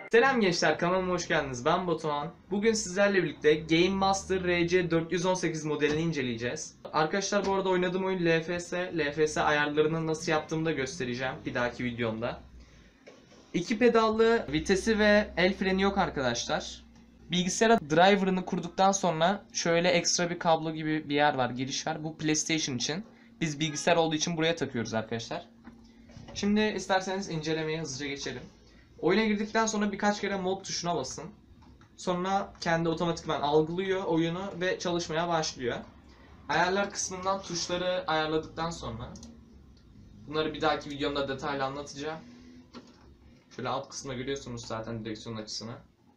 Selam gençler, kanalıma hoş geldiniz. Ben Batuhan. Bugün sizlerle birlikte Game Master RC418 modelini inceleyeceğiz. Arkadaşlar bu arada oynadığım oyun LFS. LFS ayarlarını nasıl yaptığımı da göstereceğim bir dahaki videomda. İki pedallı vitesi ve el freni yok arkadaşlar. Bilgisayara driver'ını kurduktan sonra şöyle ekstra bir kablo gibi bir yer var, giriş var. Bu PlayStation için. Biz bilgisayar olduğu için buraya takıyoruz arkadaşlar. Şimdi isterseniz incelemeye hızlıca geçelim. Oyuna girdikten sonra birkaç kere mod tuşuna basın. Sonra kendi otomatikman algılıyor oyunu ve çalışmaya başlıyor. Ayarlar kısmından tuşları ayarladıktan sonra bunları bir dahaki videomda detaylı anlatacağım. Şöyle alt kısmına görüyorsunuz zaten direksiyon açısını.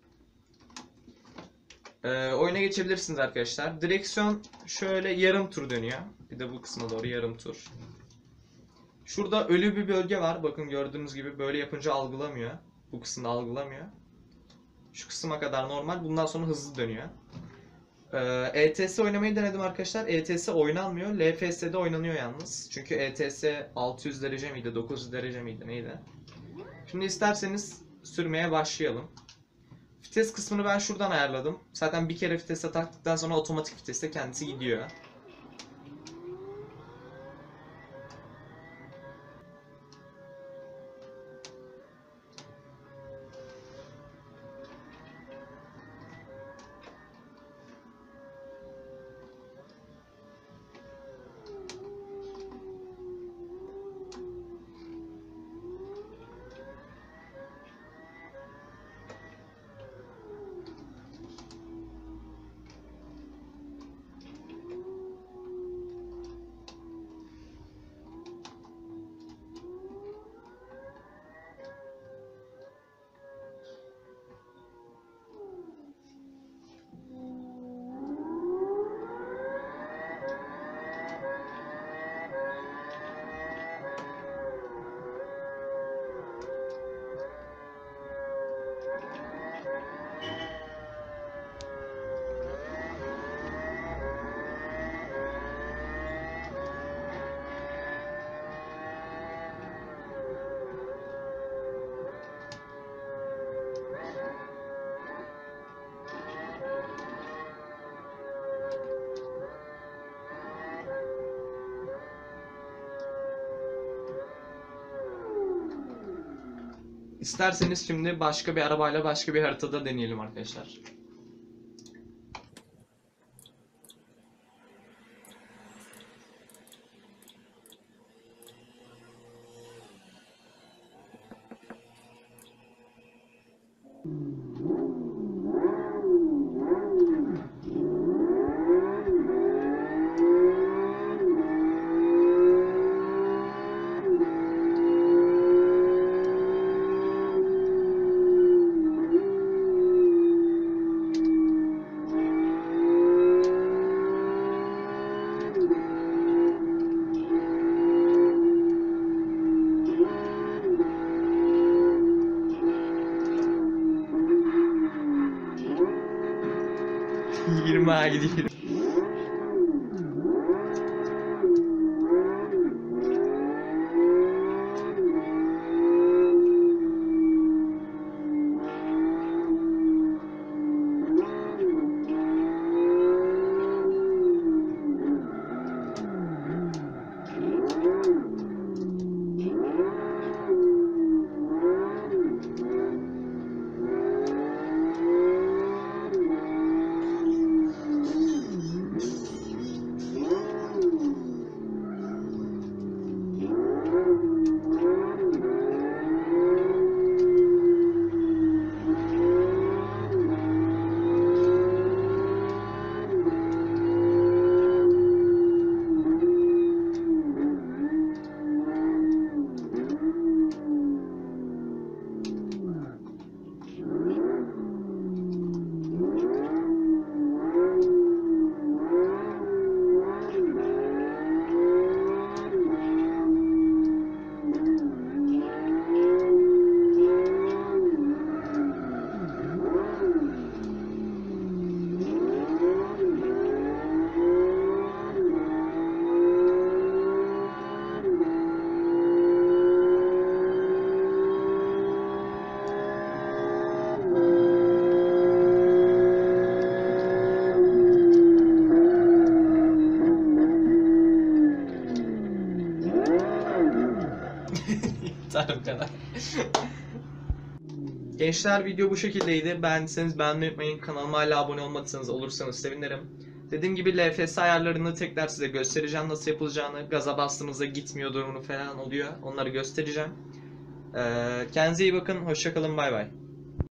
Oyuna geçebilirsiniz arkadaşlar. Direksiyon şöyle yarım tur dönüyor. Bir de bu kısma doğru yarım tur. Şurada ölü bir bölge var. Bakın gördüğünüz gibi böyle yapınca algılamıyor. Bu kısımda algılamıyor. Şu kısma kadar normal. Bundan sonra hızlı dönüyor. ETS oynamayı denedim arkadaşlar. ETS oynanmıyor. LFS'de oynanıyor yalnız. Çünkü ETS 600 derece miydi? 900 derece miydi? Neydi? Şimdi isterseniz sürmeye başlayalım. Vites kısmını ben şuradan ayarladım. Zaten bir kere vitese taktıktan sonra otomatik viteste kendisi gidiyor. İsterseniz şimdi başka bir arabayla başka bir haritada deneyelim arkadaşlar. Girme gidiyor. Yeter bu kadar. Gençler video bu şekildeydi. Beğendiyseniz beğenmeyi unutmayın. Kanalıma hala abone olmadıysanız olursanız sevinirim. Dediğim gibi LFS ayarlarını tekrar size göstereceğim nasıl yapılacağını. Gaza bastığınızda gitmiyor durumu falan oluyor. Onları göstereceğim. Kendinize iyi bakın. Hoşça kalın. Bay bay.